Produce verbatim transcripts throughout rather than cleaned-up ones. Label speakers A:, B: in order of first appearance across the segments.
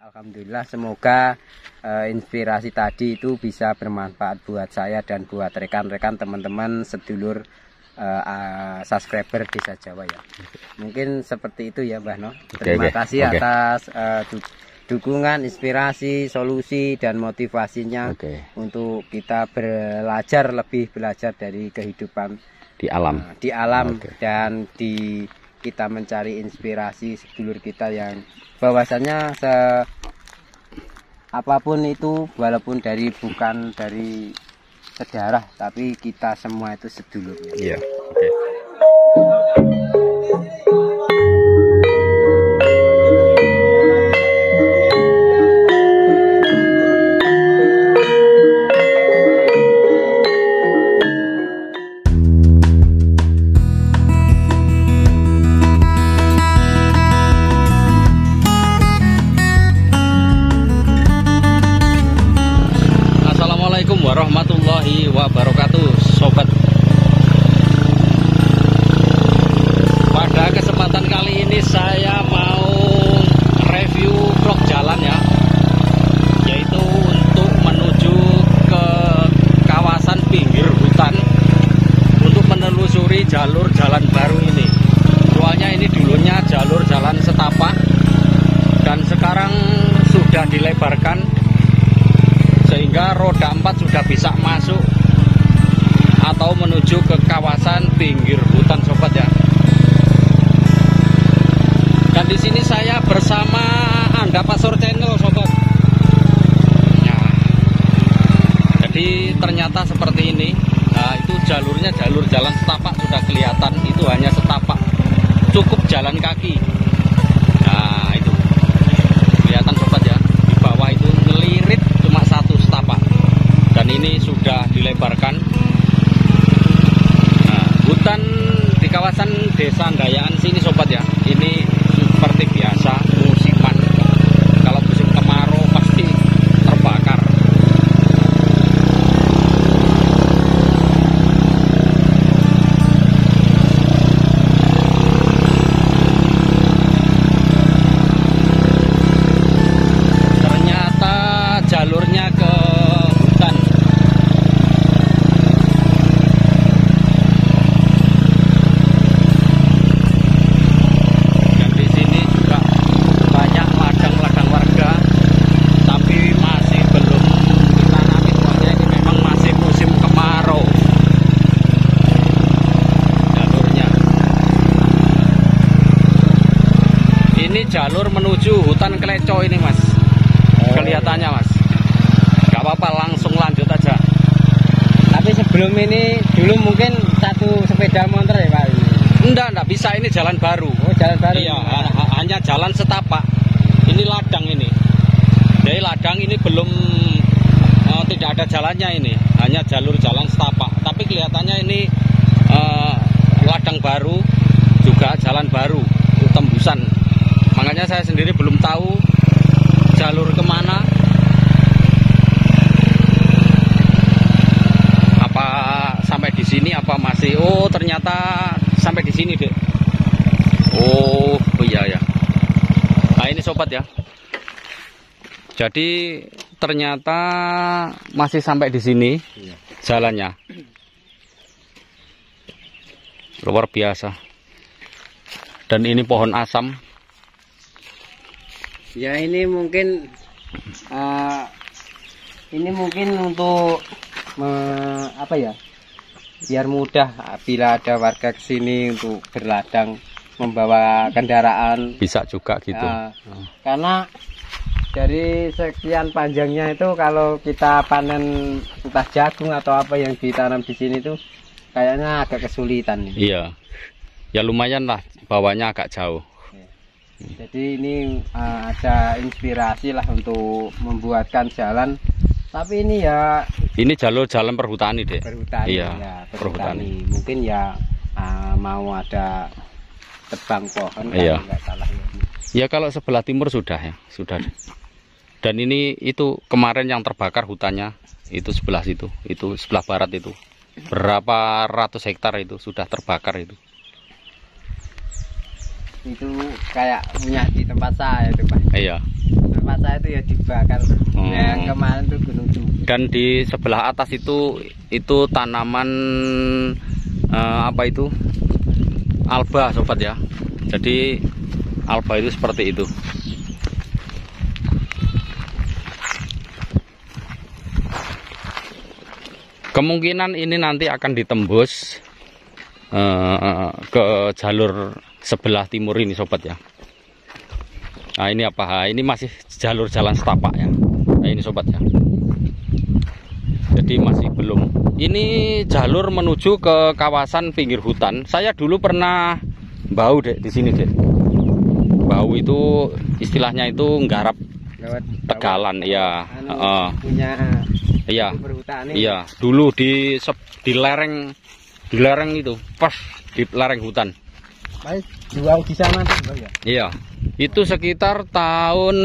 A: Alhamdulillah, semoga uh, inspirasi tadi itu bisa bermanfaat buat saya dan buat rekan-rekan teman-teman sedulur uh, uh, subscriber Desa Jawa ya. Mungkin seperti itu ya Mbah No. Terima okay, kasih okay. atas uh, du dukungan, inspirasi, solusi dan motivasinya okay. untuk kita belajar lebih belajar dari kehidupan
B: di alam,
A: uh, di alam okay. dan di kita mencari inspirasi sedulur kita yang bahwasannya se apapun itu, walaupun dari bukan dari sejarah, tapi kita semua itu sedulur.
B: Iya. Oke. Warahmatullahi wabarakatuh, sobat. Pada kesempatan kali ini saya mau review vlog jalan ya, yaitu untuk menuju ke kawasan pinggir hutan untuk menelusuri jalur jalan baru ini. Soalnya ini dulunya jalur jalan setapak dan sekarang sudah dilebarkan sehingga roda empat sudah bisa masuk atau menuju ke kawasan pinggir hutan, sobat ya. Dan di sini saya bersama Anda Pasor Channel, sobat. Nah, jadi ternyata seperti ini. Nah, itu jalurnya jalur jalan setapak sudah kelihatan. Itu hanya setapak, cukup jalan kaki. Nah, itu kelihatan, sobat ya. Di bawah itu ngelirit cuma satu setapak. Dan ini sudah dilebarkan. Nah, hutan di kawasan Desa Gayaan sini, sobat ya, ini seperti biasa musiman. Kalau musim kemarau pasti terbakar. Ternyata jalurnya ke jalur menuju hutan Kleco ini, Mas. Oh. Kelihatannya, Mas. Gak apa-apa, langsung lanjut aja.
A: Tapi sebelum ini dulu mungkin satu sepeda motor ya, Pak?
B: Enggak, enggak bisa, ini jalan baru.
A: Oh, jalan baru.
B: Iya, hanya jalan setapak. Ini ladang ini. Jadi ladang ini belum uh, tidak ada jalannya ini, hanya jalur jalan setapak. Tapi kelihatannya ini uh, ladang baru, juga jalan baru, tembusan. Makanya saya sendiri belum tahu jalur kemana. Apa sampai di sini, apa masih? Oh, ternyata sampai di sini, Dek. Oh, oh iya ya. Nah, ini sobat ya. Jadi ternyata masih sampai di sini jalannya. Luar biasa. Dan ini pohon asam.
A: Ya, ini mungkin uh, ini mungkin untuk me, apa ya, biar mudah bila ada warga kesini untuk berladang membawa kendaraan,
B: bisa juga gitu.
A: Uh, hmm. Karena dari sekian panjangnya itu kalau kita panen entah jagung atau apa yang ditanam di sini tuh kayaknya agak kesulitan.
B: Iya, ya lumayan lah, bawahnya agak jauh.
A: Jadi ini uh, ada inspirasi lah untuk membuatkan jalan. Tapi ini ya,
B: ini jalur jalan perhutani, Dek.
A: Perhutani,
B: iya,
A: ya, perhutani. Mungkin ya uh, mau ada tebang pohon,
B: iya.
A: Kan, nggak salah ya.
B: Ya kalau sebelah timur sudah ya, sudah. Dan ini itu kemarin yang terbakar hutannya itu sebelah situ, itu sebelah barat itu. Berapa ratus hektar itu sudah terbakar itu.
A: Itu kayak punya di tempat saya itu, Pak.
B: Iya.
A: tempat saya itu ya dibakar.
B: Hmm.
A: Yang kemarin tuh Gunung Cup.
B: Dan di sebelah atas itu itu tanaman eh, apa itu? Alba, sobat ya. Jadi alba itu seperti itu. Kemungkinan ini nanti akan ditembus uh, ke jalur sebelah timur ini, sobat ya. Nah ini apa? Ini masih jalur jalan setapak ya. Nah ini sobat ya. Jadi masih belum. Ini jalur menuju ke kawasan pinggir hutan. Saya dulu pernah bau dek di sini dek. Bau itu istilahnya itu nggarap Tegalan, iya.
A: Anu,
B: uh,
A: punya
B: iya.
A: perhutani.
B: Iya, dulu di sep, di lereng di lereng itu, pas di lereng hutan.
A: Mas, jual di sana tuh, ya?
B: Iya. Itu sekitar tahun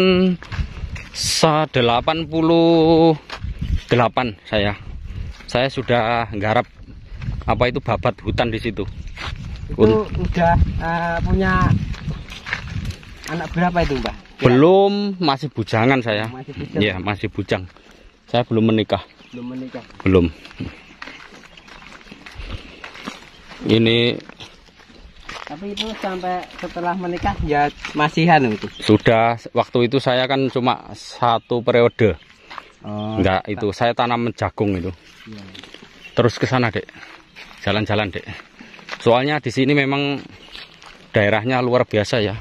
B: delapan puluh delapan saya. Saya sudah nggarap apa itu babat hutan di situ.
A: Itu udah uh, punya anak berapa itu, Mbak?
B: Belum, masih bujangan saya.
A: Masih bujang.
B: Iya, masih bujang. Saya belum menikah.
A: Belum menikah.
B: Belum. Ini
A: tapi itu sampai setelah menikah ya masihan itu.
B: Sudah, waktu itu saya kan cuma satu periode.
A: Oh,
B: enggak, itu saya tanam jagung itu.
A: iya.
B: Terus ke sana, Dek. Jalan-jalan, Dek. Soalnya di sini memang daerahnya luar biasa ya.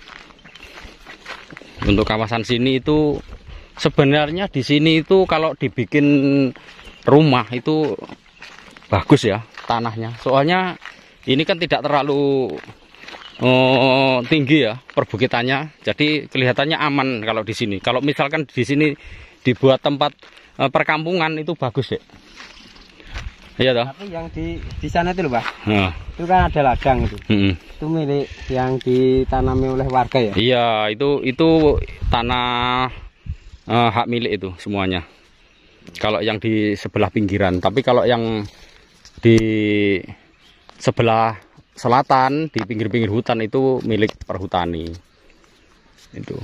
B: Untuk kawasan sini itu sebenarnya di sini itu kalau dibikin rumah itu bagus ya tanahnya. Soalnya ini kan tidak terlalu oh, tinggi ya perbukitannya. Jadi kelihatannya aman kalau di sini. Kalau misalkan di sini dibuat tempat eh, perkampungan itu bagus ya. Iya toh.
A: Tapi yang di di sana itu loh, Pak.
B: Nah.
A: Itu kan ada ladang itu.
B: Hmm.
A: Itu milik yang ditanami oleh warga ya?
B: Iya, itu itu tanah eh, hak milik itu semuanya. Kalau yang di sebelah pinggiran, tapi kalau yang di sebelah selatan di pinggir-pinggir hutan itu milik perhutani. Itu.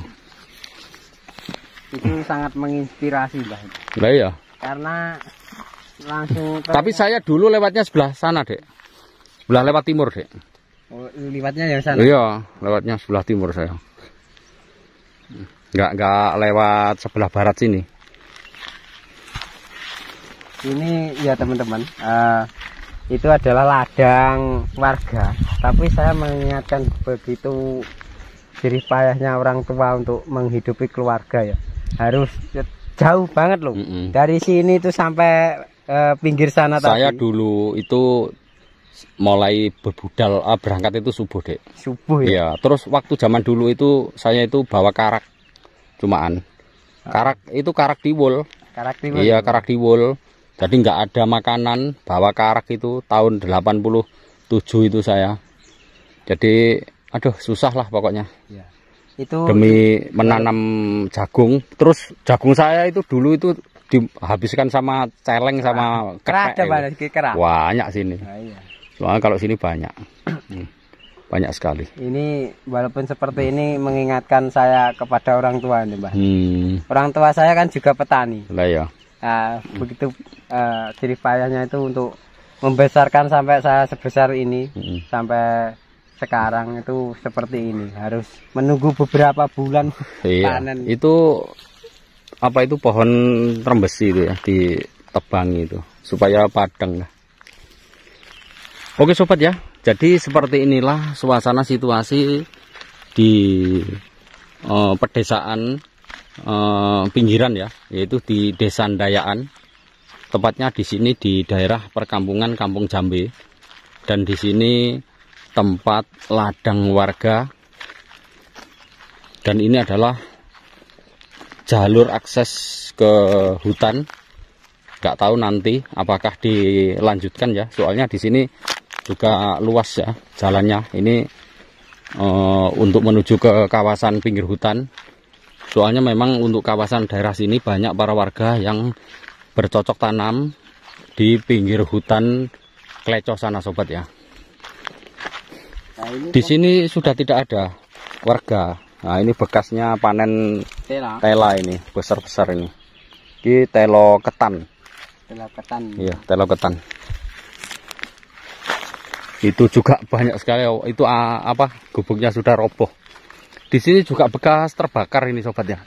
A: Itu sangat menginspirasi, Mbak.
B: Lah iya.
A: Karena langsung ke...
B: Tapi saya dulu lewatnya sebelah sana, Dek. Sebelah lewat timur, Dek.
A: Oh, lewatnya yang sana.
B: Iya, lewatnya sebelah timur saya. Enggak enggak lewat sebelah barat sini.
A: Ini ya teman-teman, uh, itu adalah ladang warga. Tapi saya mengingatkan begitu jerih payahnya orang tua untuk menghidupi keluarga ya. Harus jauh banget loh. Mm-mm. Dari sini itu sampai uh, pinggir sana tadi.
B: Saya dulu itu mulai berbudal ah, berangkat itu subuh, Dek.
A: Subuh ya.
B: Iya, terus waktu zaman dulu itu saya itu bawa karak cumaan. Karak itu karak tiwul.
A: Karak tiwul.
B: Iya, karak tiwul. Jadi nggak ada makanan, bawa karak itu tahun delapan puluh tujuh itu saya. Jadi aduh susah lah pokoknya.
A: Ya. Itu
B: demi menanam jagung. Terus jagung saya itu dulu itu dihabiskan sama celeng sama
A: kerak. Kerak.
B: Banyak sini.
A: Nah, iya.
B: Soalnya kalau sini banyak. Banyak sekali.
A: Ini walaupun seperti ini mengingatkan saya kepada orang tua nih, Mbak.
B: Hmm.
A: Orang tua saya kan juga petani.
B: Lah ya.
A: Nah, hmm. begitu uh, jerih payahnya itu untuk membesarkan sampai saya sebesar ini, hmm. sampai sekarang itu seperti ini. Harus menunggu beberapa bulan
B: iya.
A: panen.
B: Itu apa itu pohon trembesi itu ya, ditebangi itu supaya padang lah. Oke sobat ya, jadi seperti inilah suasana situasi di uh, pedesaan uh, pinggiran ya, yaitu di Desa Ndayaan. Tepatnya di sini di daerah perkampungan Kampung Jambe, dan di sini tempat ladang warga, dan ini adalah jalur akses ke hutan. Nggak tahu nanti apakah dilanjutkan ya, soalnya di sini juga luas ya jalannya. Ini uh, untuk menuju ke kawasan pinggir hutan. Soalnya memang untuk kawasan daerah sini banyak para warga yang bercocok tanam di pinggir hutan Kleco sana sobat ya. Nah, di sini sudah tidak ada warga. Nah ini bekasnya panen
A: Tela.
B: Tela ini besar-besar ini. Ini telo ketan.
A: Tela ketan.
B: Iya, telo ketan. Itu juga banyak sekali. Itu uh, apa? Gubuknya sudah roboh. Di sini juga bekas terbakar ini sobatnya.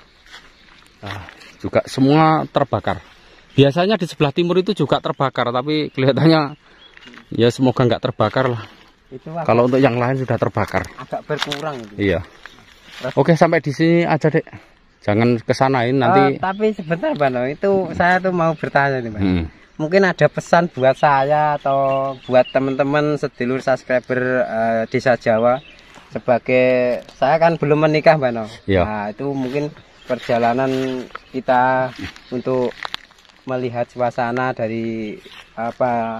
B: Nah, juga semua terbakar. Biasanya di sebelah timur itu juga terbakar, tapi kelihatannya ya semoga nggak terbakar lah. Itu kalau untuk yang lain sudah terbakar.
A: Agak berkurang. Itu.
B: Iya. Terus, oke, sampai di sini aja dek. Jangan kesanain nanti.
A: Uh, tapi sebentar Bano, itu saya tuh mau bertanya nih Bang.
B: Hmm.
A: Mungkin ada pesan buat saya atau buat teman-teman sedulur subscriber uh, Desa Jawa. Sebagai saya kan belum menikah Bano.
B: Iya.
A: Nah itu mungkin perjalanan kita untuk melihat suasana dari apa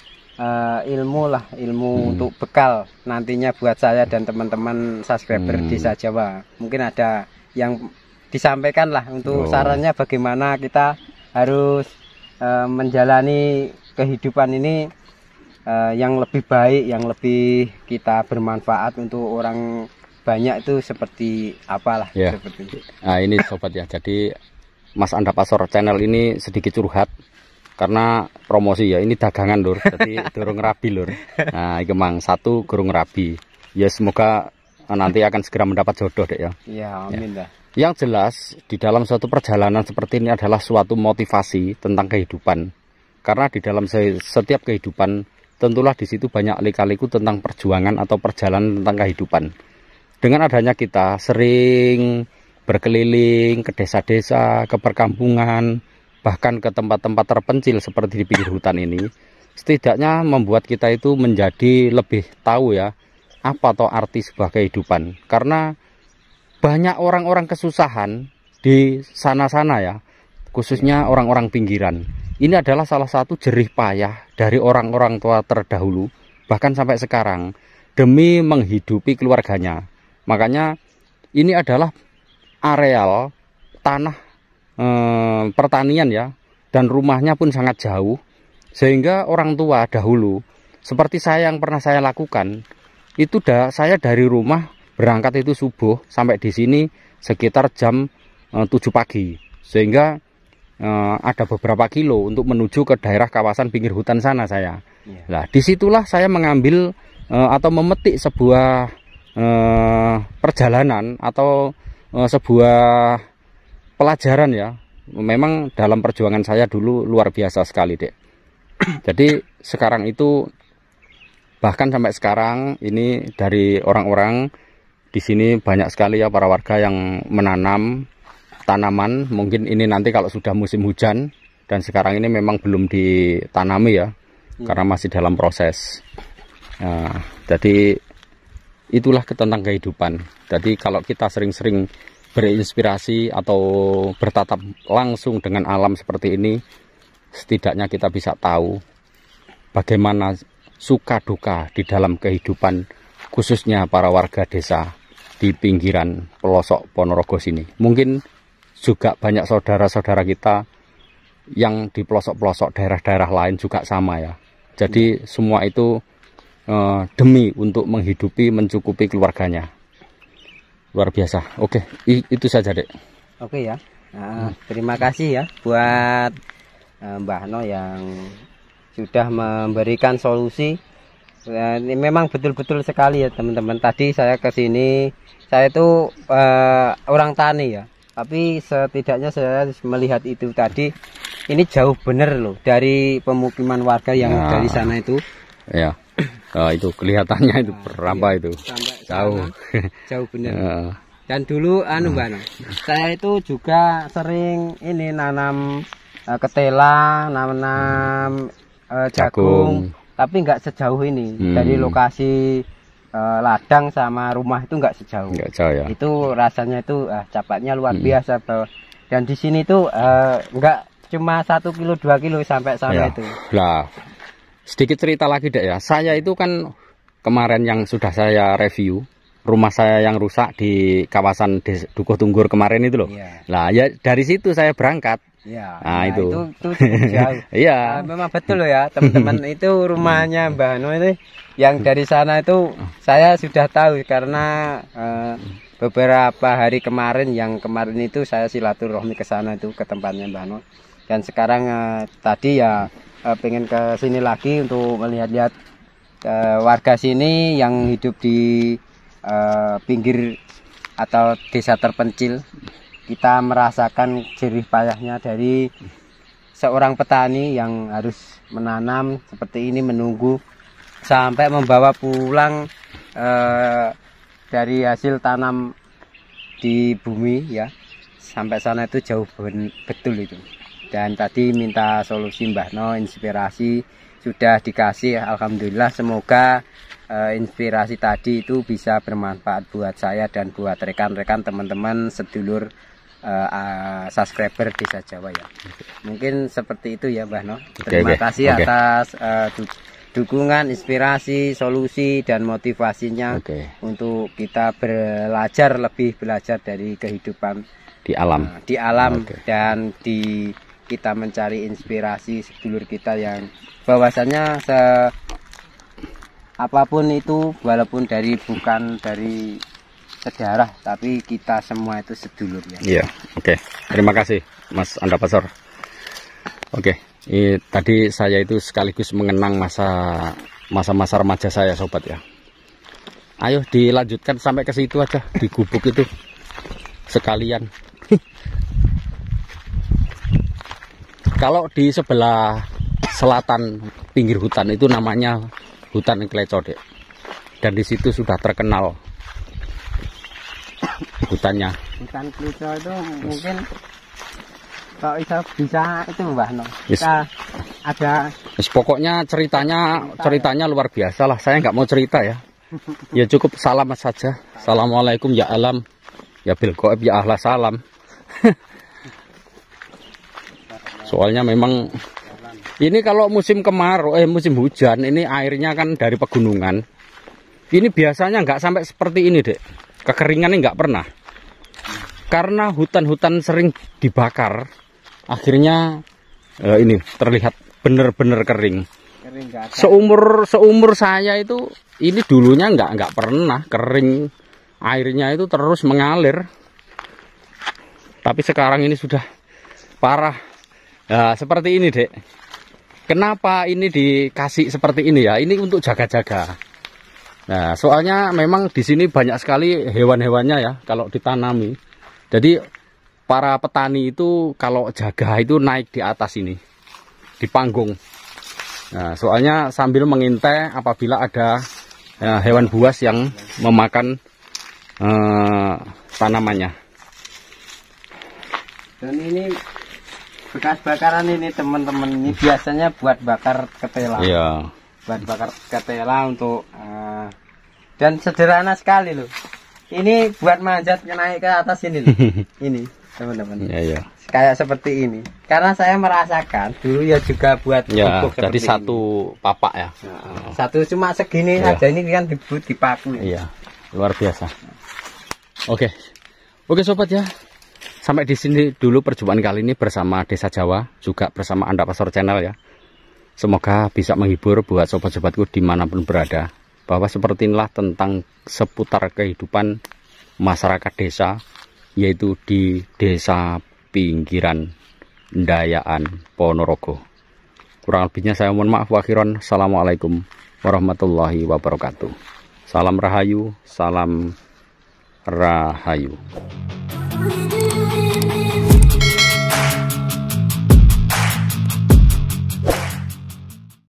A: uh, ilmu lah ilmu hmm. untuk bekal nantinya buat saya dan teman-teman subscriber hmm. Desa Jawa. Mungkin ada yang disampaikan lah untuk oh. sarannya bagaimana kita harus uh, menjalani kehidupan ini uh, yang lebih baik, yang lebih kita bermanfaat untuk orang banyak itu seperti apalah
B: ya.
A: Seperti itu.
B: Nah ini sobat ya, jadi Mas Anda Pasor channel ini sedikit curhat karena promosi ya, ini dagangan lur, jadi durung rabi lur. Nah ini mang satu durung rabi ya, semoga nanti akan segera mendapat jodoh deh ya.
A: Iya amin
B: ya.
A: Dah.
B: Yang jelas di dalam suatu perjalanan seperti ini adalah suatu motivasi tentang kehidupan, karena di dalam setiap kehidupan tentulah di situ banyak lika-liku tentang perjuangan atau perjalanan tentang kehidupan. Dengan adanya kita sering berkeliling ke desa-desa, ke perkampungan, bahkan ke tempat-tempat terpencil seperti di pinggir hutan ini, setidaknya membuat kita itu menjadi lebih tahu ya apa atau arti sebuah kehidupan. Karena banyak orang-orang kesusahan di sana-sana ya, khususnya orang-orang pinggiran. Ini adalah salah satu jerih payah dari orang-orang tua terdahulu, bahkan sampai sekarang, demi menghidupi keluarganya. Makanya ini adalah areal tanah eh, pertanian ya, dan rumahnya pun sangat jauh, sehingga orang tua dahulu seperti saya yang pernah saya lakukan itu dah, saya dari rumah berangkat itu subuh sampai di sini sekitar jam eh, tujuh pagi, sehingga eh, ada beberapa kilo untuk menuju ke daerah kawasan pinggir hutan sana saya. Yeah. Nah disitulah saya mengambil eh, atau memetik sebuah eh, perjalanan atau eh, sebuah pelajaran ya. Memang dalam perjuangan saya dulu luar biasa sekali dek. Jadi sekarang itu bahkan sampai sekarang ini dari orang-orang di sini banyak sekali ya para warga yang menanam tanaman. Mungkin ini nanti kalau sudah musim hujan, dan sekarang ini memang belum ditanami ya, hmm. karena masih dalam proses. Nah, jadi itulah tentang kehidupan. Jadi kalau kita sering-sering berinspirasi atau bertatap langsung dengan alam seperti ini, setidaknya kita bisa tahu bagaimana suka duka di dalam kehidupan, khususnya para warga desa di pinggiran pelosok Ponorogo sini. Mungkin juga banyak saudara-saudara kita yang di pelosok-pelosok daerah-daerah lain juga sama ya. Jadi hmm. semua itu eh, demi untuk menghidupi, mencukupi keluarganya. Luar biasa. Oke, itu saja dek.
A: Oke ya. Nah, hmm. terima kasih ya buat eh, Mbah No yang sudah memberikan solusi. Ya, ini memang betul-betul sekali ya teman-teman. Tadi saya ke sini, saya itu uh, orang tani ya, tapi setidaknya saya melihat itu tadi, ini jauh bener loh dari pemukiman warga yang nah, dari sana itu.
B: Ya, oh, itu kelihatannya itu nah, berapa iya, itu jauh,
A: sana, jauh bener. Ya. Dan dulu anu Mbak No, saya itu juga sering ini nanam uh, ketela, nanam uh, jagung. jagung. Tapi nggak sejauh ini hmm. dari lokasi uh, ladang sama rumah itu nggak sejauh. Nggak jauh ya. Itu rasanya itu uh, capatnya luar hmm. biasa bro. Dan di sini tuh uh, nggak cuma satu kilo dua kilo sampai sana ya. Itu. Lah
B: sedikit cerita lagi dek ya. Saya itu kan kemarin yang sudah saya review rumah saya yang rusak di kawasan Des Dukuh Tunggur kemarin itu loh. Ya. Lah ya dari situ saya berangkat. Ya, nah, nah itu itu, itu
A: jauh. Iya. Nah, memang betul loh ya teman-teman. Itu rumahnya Mbah No itu yang dari sana itu saya sudah tahu karena uh, beberapa hari kemarin, yang kemarin itu saya silaturahmi ke sana itu ke tempatnya Mbah No. Dan sekarang eh, tadi ya eh, pengen ke sini lagi untuk melihat-lihat eh, warga sini yang hidup di eh, pinggir atau desa terpencil. Kita merasakan jerih payahnya dari seorang petani yang harus menanam seperti ini, menunggu sampai membawa pulang eh, dari hasil tanam di bumi ya, sampai sana itu jauh betul itu. Dan tadi minta solusi Mbah No, inspirasi sudah dikasih, alhamdulillah. Semoga eh, inspirasi tadi itu bisa bermanfaat buat saya dan buat rekan-rekan teman-teman sedulur Uh, uh, subscriber Desa Jawa ya. Mungkin seperti itu ya Mbah No. Terima okay, okay. kasih okay. atas uh, du dukungan, inspirasi, solusi dan motivasinya okay. untuk kita belajar lebih belajar dari kehidupan
B: di alam,
A: uh, di alam okay. dan di kita mencari inspirasi sedulur kita yang bahwasanya se apapun itu, walaupun dari bukan dari sejarah, tapi kita semua itu sedulur ya.
B: Iya, oke. Okay. Terima kasih Mas Andapasor. Oke, okay. Tadi saya itu sekaligus mengenang masa masa-masa remaja saya sobat ya. Ayo dilanjutkan sampai ke situ aja, di gubuk itu sekalian. Kalau di sebelah selatan pinggir hutan itu namanya hutan Kleco, Dek. Dan di situ sudah terkenal hutannya.
A: Hutan Kleco itu mungkin kalau bisa bisa itu Mbah No. Kita yes. ada.
B: Yes, pokoknya ceritanya cerita, ceritanya ya. Luar biasa lah. Saya nggak mau cerita ya. Ya cukup salam saja. Assalamualaikum ya alam, ya bil goib ya ahla salam. Soalnya memang ini kalau musim kemarau, eh musim hujan ini airnya kan dari pegunungan. Ini biasanya nggak sampai seperti ini, Dek. Kekeringan ini nggak pernah, karena hutan-hutan sering dibakar, akhirnya eh, ini terlihat benar-benar kering. kering seumur seumur saya itu ini dulunya nggak nggak pernah kering, airnya itu terus mengalir. Tapi sekarang ini sudah parah. Nah, seperti ini, Dek. Kenapa ini dikasih seperti ini ya? Ini untuk jaga-jaga. Nah, soalnya memang di sini banyak sekali hewan-hewannya ya kalau ditanami. Jadi para petani itu kalau jaga itu naik di atas ini, di panggung. Nah, soalnya sambil mengintai apabila ada ya, hewan buas yang memakan eh, tanamannya.
A: Dan ini bekas bakaran ini teman-teman, ini biasanya buat bakar ketela.
B: Iya.
A: Buat bakar ketela untuk uh, dan sederhana sekali loh. Ini buat manjat naik ke atas ini loh. Ini teman-teman.
B: Iya, iya.
A: Kayak seperti ini. Karena saya merasakan dulu ya juga buat
B: ya, jadi satu ini. Papak ya.
A: Nah, satu cuma segini ya. Aja, ini kan dibuat dipaku.
B: Iya. Luar biasa. Oke. Oke sobat ya. Sampai di sini dulu perjumpaan kali ini bersama Desa Jawa, juga bersama Andapasor Channel ya. Semoga bisa menghibur buat sobat-sobatku dimanapun berada, bahwa seperti inilah tentang seputar kehidupan masyarakat desa, yaitu di desa pinggiran Ndayaan Ponorogo. Kurang lebihnya saya mohon maaf. Wakhiron, assalamualaikum warahmatullahi wabarakatuh. Salam rahayu, salam rahayu.
C: We do it.